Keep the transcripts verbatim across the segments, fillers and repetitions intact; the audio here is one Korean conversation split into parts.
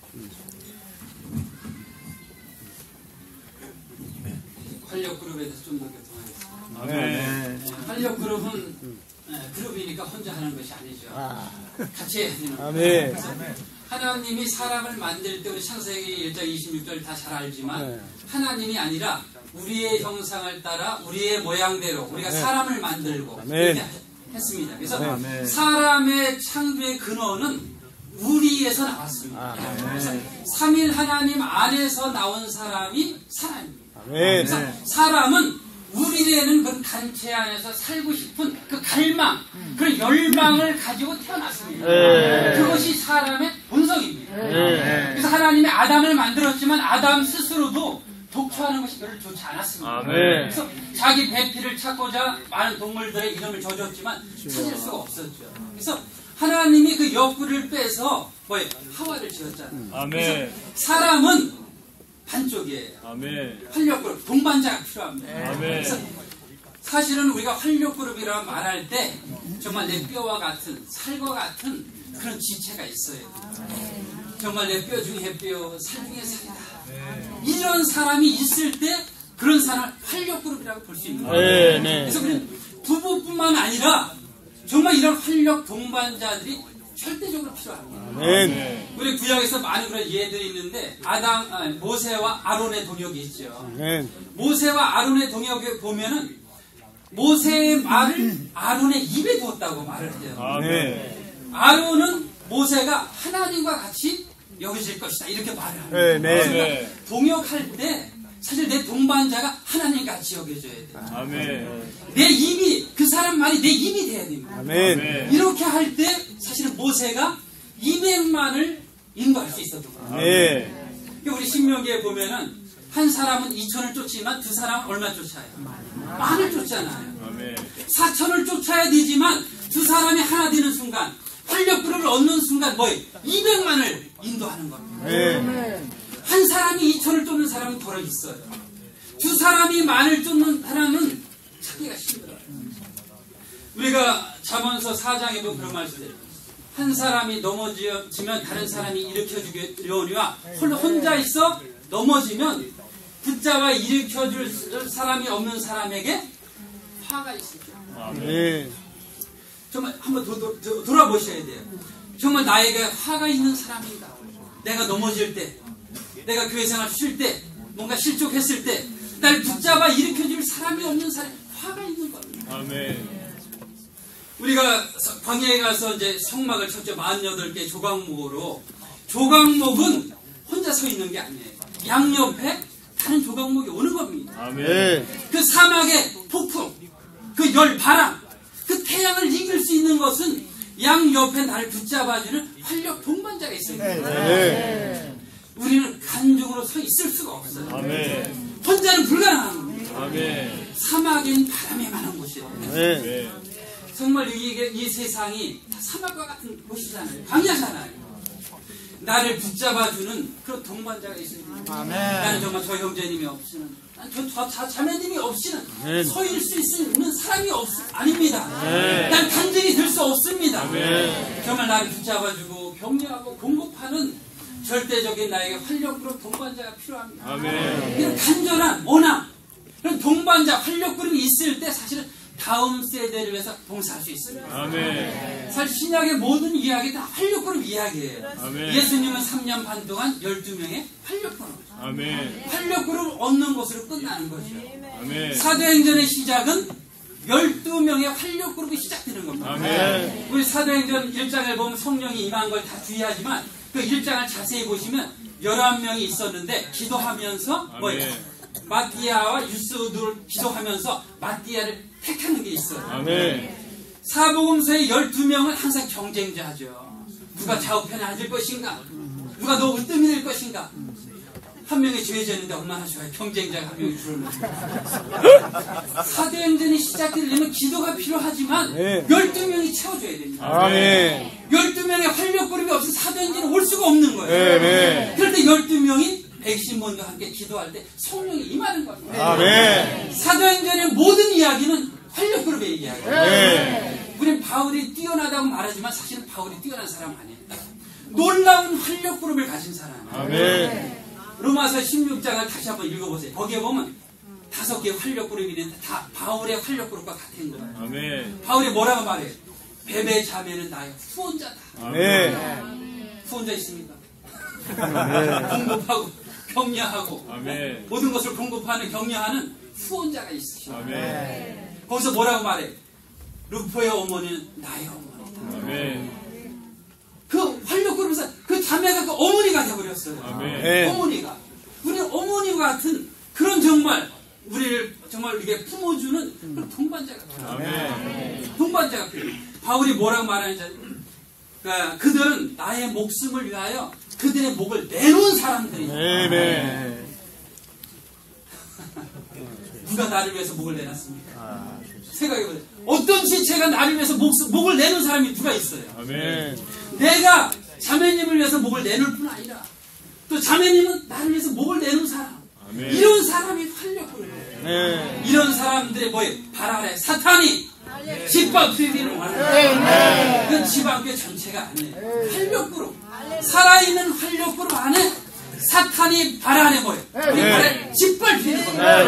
활력그룹에 대해서 좀 더 교통하겠습니다. 아, 네. 활력그룹은 네, 그룹이니까 혼자 하는 것이 아니죠. 아. 같이 해야 되는 거예요. 네. 하나님이 사람을 만들 때 우리 창세기 일 장 이십육 절 다 잘 알지만 네. 하나님이 아니라 우리의 형상을 따라 우리의 모양대로 우리가 네. 사람을 만들고 네. 이렇게 했습니다. 그래서 네. 사람의 창조의 근원은 우리에서 나왔습니다. 아, 네. 그래서 삼일 하나님 안에서 나온 사람이 사람입니다. 네. 그래서 네. 사람은 우리라는 그런 단체 안에서 살고 싶은 그 갈망, 그런 열망을 가지고 태어났습니다. 네. 그것이 사람의 본성입니다. 네. 그래서 하나님이 아담을 만들었지만 아담 스스로도 독초하는 것이 별로 좋지 않았습니다. 아, 네. 그래서 자기 배피를 찾고자 많은 동물들의 이름을 줘줬지만 찾을 수가 없었죠. 그래서 하나님이 그 옆구리를 빼서 뭐예요? 하와를 지었잖아요. 아, 네. 그래서 사람은 반쪽이에요. 아멘. 활력그룹, 동반자가 필요합니다. 아멘. 그래서 사실은 우리가 활력그룹이라고 말할 때 정말 내 뼈와 같은, 살과 같은 그런 지체가 있어요. 정말 내 뼈 중에 뼈, 살 중에 살이다. 이런 사람이 있을 때 그런 사람을 활력그룹이라고 볼 수 있는 거예요. 그래서 우리는 부부뿐만 아니라 정말 이런 활력 동반자들이 절대적으로 필요합니다. 네. 우리 구약에서 많은 그런 예들이 있는데 아담, 아니, 모세와 아론의 동역이 있죠. 네. 모세와 아론의 동역에 보면은 모세의 말을 아론의 입에 두었다고 말을 해요. 아, 네. 아론은 모세가 하나님과 같이 여겨질 것이다 이렇게 말을 합니다. 네, 네. 네. 동역할 때 사실 내 동반자가 하나님 같이 여겨져야 돼요. 아멘. 내 입이 그 사람 말이 내 입이 돼야 됩니다. 아멘. 이렇게 할 때 사실은 모세가 이백만을 인도할 수 있었던 거예요. 아멘. 우리 신명기에 보면은 한 사람은 이천을 쫓지만 두 사람은 얼마 쫓아요? 만을 쫓잖아요. 아멘. 사천을 쫓아야 되지만 두 사람이 하나 되는 순간 활력그룹을 얻는 순간 뭐예요? 이백만을 인도하는 겁니다. 아멘. 한 사람이 이천을 쫓는 사람은 덜어 있어요. 두 사람이 만을 쫓는 사람은 찾기가 힘들어요. 우리가 잠언서 사 장에 보면 그런 말씀이에요. 한 사람이 넘어지면 다른 사람이 일으켜주려니와 혼자 있어 넘어지면 붙잡아 일으켜줄 사람이 없는 사람에게 화가 있습니다. 네. 정말 한번 도, 도, 도, 돌아보셔야 돼요. 정말 나에게 화가 있는 사람인가? 내가 넘어질 때, 내가 교회 생활 쉴 때, 뭔가 실족했을 때, 날 붙잡아 일으켜줄 사람이 없는 사람이 화가 있는 겁니다. 아멘. 우리가 광야에 가서 이제 성막을 쳤죠. 사십팔 개 조각목으로. 조각목은 혼자 서 있는 게 아니에요. 양옆에 다른 조각목이 오는 겁니다. 아멘. 그 사막의 폭풍, 그 열, 바람, 그 태양을 이길 수 있는 것은 양옆에 나를 붙잡아주는 활력 동반자가 있어요. 아멘. 우리는 간중으로 서 있을 수가 없어요. 아멘. 혼자는 불가능한 겁니다. 아멘. 사막인 바람이 많은 곳이에요. 아멘. 정말 이게, 이 세상이 다 사막과 같은 곳이잖아요. 광야잖아요. 나를 붙잡아주는 그런 동반자가 있어야 됩니다. 아멘. 나는 정말 저 형제님이 없이는, 저, 저, 저 자매님이 없이는 아멘. 서일 수 있는 사람이 없, 아닙니다. 아멘. 난 간증이 될 수 없습니다. 아멘. 정말 나를 붙잡아주고 격려하고 공급하는 절대적인 나에게 활력그룹 동반자가 필요합니다. 아멘. 이런 간절한 원함, 이런 동반자 활력그룹이 있을 때 사실은 다음 세대를 위해서 봉사할 수 있습니다. 아멘. 사실 신약의 모든 이야기 다 활력그룹 이야기예요. 아멘. 예수님은 삼 년 반 동안 열두 명의 활력그룹. 아멘. 활력그룹 얻는 것으로 끝나는 거죠. 아멘. 사도행전의 시작은 열두 명의 활력그룹이 시작되는 겁니다. 아멘. 우리 사도행전 일 장을 보면 성령이 임한 걸 다 주의하지만 그 일 장을 자세히 보시면 열한 명이 있었는데 기도하면서 뭐예요? 마띠아와 유스도를 기도하면서 마띠아를 택하는 게 있어요. 아멘. 사복음서의 열두 명은 항상 경쟁자죠. 누가 좌우편에 앉을 것인가? 누가 너 으뜸이 될 것인가? 한 명이 죄졌는데 얼마나 좋아요. 경쟁자가 한 명이 줄어들고. 사도행전이 시작되려면 기도가 필요하지만 네. 열두 명이 채워줘야 됩니다. 아멘. 열두 명의 활력그룹이 없으면 사도행전이 올 수가 없는 거예요. 네, 네. 그럴 때 열두 명이 백신문과 함께 기도할 때 성령이 임하는 겁니다. 아멘. 사도행전의 모든 이야기는 활력그룹의 이야기예요. 네. 우리는 바울이 뛰어나다고 말하지만 사실은 바울이 뛰어난 사람 아니에요. 놀라운 활력 그룹을 가진 사람. 아멘. 로마서 십육 장을 다시 한번 읽어보세요. 거기에 보면 다섯 개의 활력 그룹이 있는데 다 바울의 활력 그룹과 같은 거예요. 아멘. 바울이 뭐라고 말해요? 베베 자매는 나의 후원자다. 아멘. 후원자 있습니까? 공급하고 격려하고 아멘. 모든 것을 공급하는 격려하는 후원자가 있으시다. 아멘. 거기서 뭐라고 말해? 루포의 어머니는 나의 어머니다. 아멘. 그 활력 그룹에서 그 자매가 그 어머니가 되어버렸어요. 아멘. 어머니가 우리 어머니와 같은 그런 정말 우리를 정말 이렇게 품어주는 그런 동반자가 필요해요. 아멘. 동반자가 필요해요. 바울이 뭐라고 말하는지 그러니까 그들은 나의 목숨을 위하여 그들의 목을 내놓은 사람들이에요. 아멘. 누가 나를 위해서 목을 내놨습니까? 생각해보세요. 어떤 지체가 나를 위해서 목, 목을 내는 사람이 누가 있어요? 아멘. 내가 자매님을 위해서 목을 내놓을 뿐 아니라 또 자매님은 나를 위해서 목을 내는 사람. 아멘. 이런 사람이 활력을 해요. 네. 이런 사람들의 뭐예요? 발 아래 사탄이 짓밟히기를 원하는 그건 지방교 전체가 아니에요. 활력그룹 살아있는 활력그룹 안에 사탄이 발 안에 뭐예요? 우리 발에 짓밟히는 겁니다.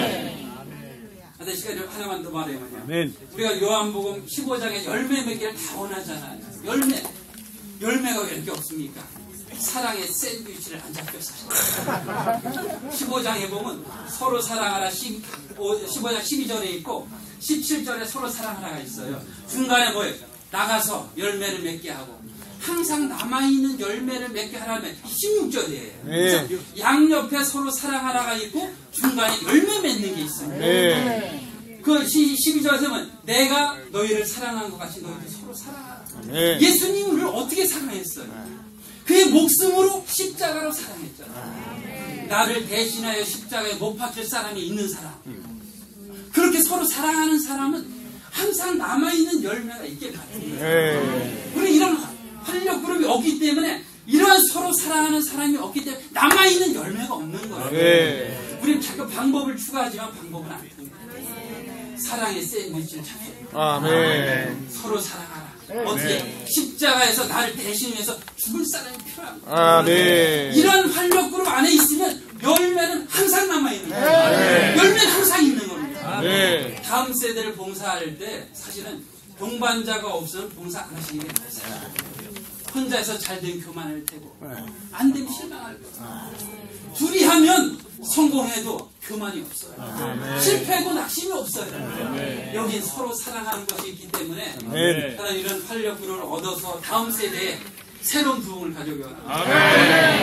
네. 시간이 하나만 더 말해요. 아멘. 우리가 요한복음 십오 장에 열매 맺기를 다 원하잖아요. 열매 열매가 왜 이렇게 없습니까? 사랑의 샌드위치를 안 잡혔어요. 십오 장에 보면 서로 사랑하라 십오 장 십이 절에 있고 십칠 절에 서로 사랑하라가 있어요. 중간에 뭐예요? 나가서 열매를 맺게 하고 항상 남아있는 열매를 맺게 하라면 십육 절이에요. 네. 양옆에 서로 사랑하라가 있고 중간에 열매 맺는 게 있어요. 네. 그 십이 절에서 보면 내가 너희를 사랑한 것 같이 너희들 서로 사랑하라. 네. 예수님을 어떻게 사랑했어요? 그의 목숨으로 십자가로 사랑했잖아요. 나를 대신하여 십자가에 못 박힐 사람이 있는 사람. 그렇게 서로 사랑하는 사람은 항상 남아있는 열매가 있게 바랍니다. 네. 우리 이런 활력 그룹이 없기 때문에 이러한 서로 사랑하는 사람이 없기 때문에 남아있는 열매가 없는 거예요. 네. 우리는 자꾸 방법을 추구하지만 방법은 안 됩니다. 사랑의 샌드위치를 찾아요. 아멘. 서로 사랑하라. 어떻게 십자가에서 나를 대신해서 죽을 사람이 필요합니다. 아멘. 이런 활력 그룹 안에 있으면 열매는 항상 남아있는 거예요. 열매는 항상 있는 겁니다. 네. 다음 세대를 봉사할 때 사실은 동반자가 없으면 봉사 안 하시는 게 맞아요. 혼자서 잘된 교만할 테고 안 되면 실망할 거예요. 둘이 하면 성공해도 교만이 없어요. 아멘. 실패하고 낙심이 없어요. 아멘. 여긴 서로 사랑하는 것이 있기 때문에 아멘. 하나님 이런 활력을 얻어서 다음 세대에 새로운 부흥을 가져오기 원합니다. 아멘.